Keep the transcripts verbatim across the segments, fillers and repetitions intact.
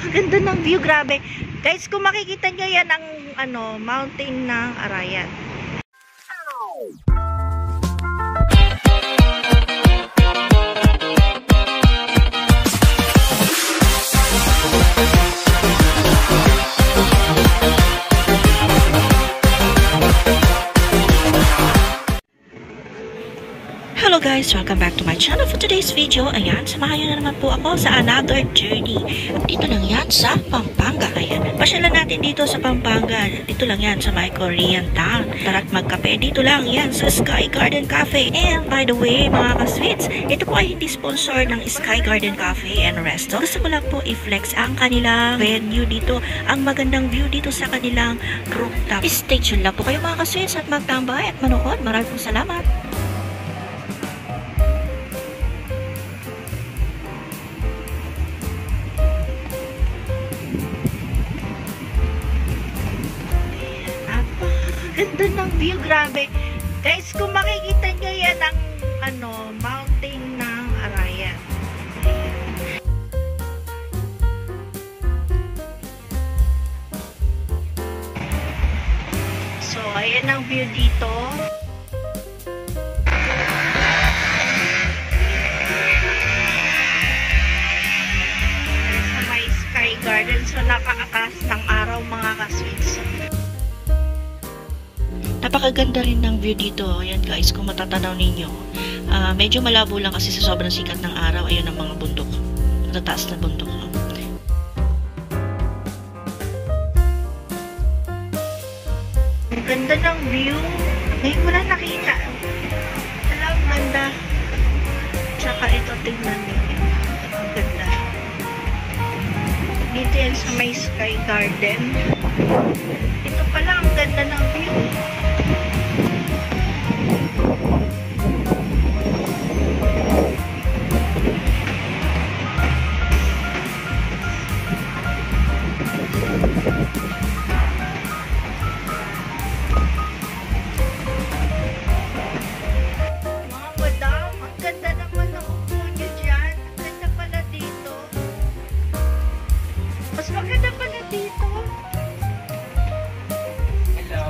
Napakaganda ng view, grabe. Guys, kung makikita nyo yan ang ano, mountain ng Arayat. Hello guys! Welcome back to my channel. For today's video, ayan, samahan nyo na naman po ako sa another journey. Dito lang yan sa Pampanga. Ayan, pasyalan natin dito sa Pampanga. Dito lang yan sa my Korean town. Tara't magkape. Dito lang yan sa Sky Garden Cafe. And by the way, mga ka-sweets, ito po ay hindi sponsor ng Sky Garden Cafe and Resto. Gusto ko lang po i-flex ang kanilang venue dito. Ang magandang view dito sa kanilang rooftop. Stay tuned lang po kayo mga ka-sweets at magtambay at manood. Maraming pong salamat. Ganda ng view, grabe. Guys, kung makikita nyo yan ang ano, mountain ng Arayat. So, ayan ang view dito. Sa may Sky Garden. So, nakaakas ng araw mga ka-sweets. Napakaganda rin ng view dito. Ayan guys, kung matatanaw ninyo. Uh, medyo malabo lang kasi sa sobrang sikat ng araw. Ayun ang mga bundok. Matataas na bundok. Ang ganda ng view. Ngayon mo lang nakita. Alam, ganda. Tsaka ito, tingnan ninyo. Ang ganda. Dito yan sa may Sky Garden. Ito pala, ang ganda ng view. Mga madam, ang ganda naman ng upo nyo dyan. Ang ganda pala dito. Mas maganda pala dito. Hello.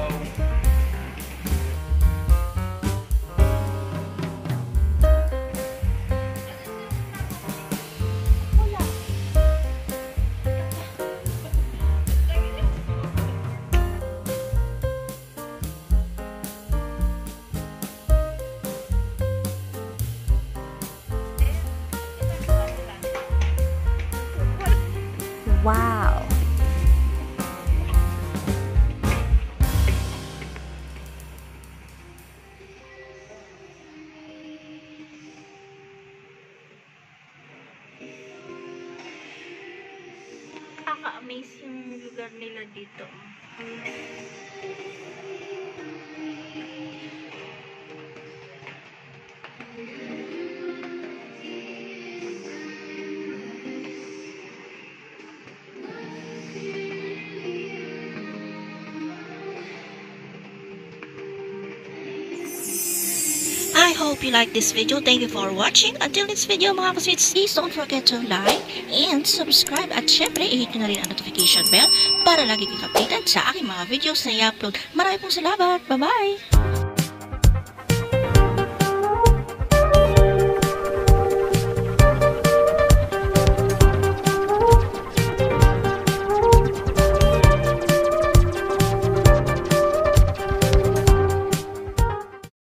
Wow! Nakaka-amaze yung lugar nila dito. I hope you like this video. Thank you for watching. Until next video mga ka-sweets, please don't forget to like and subscribe. At syempre, i-hit nyo na rin ang notification bell para lagi kang updated sa aking mga videos na i-upload. Maraming pong salamat. Bye-bye!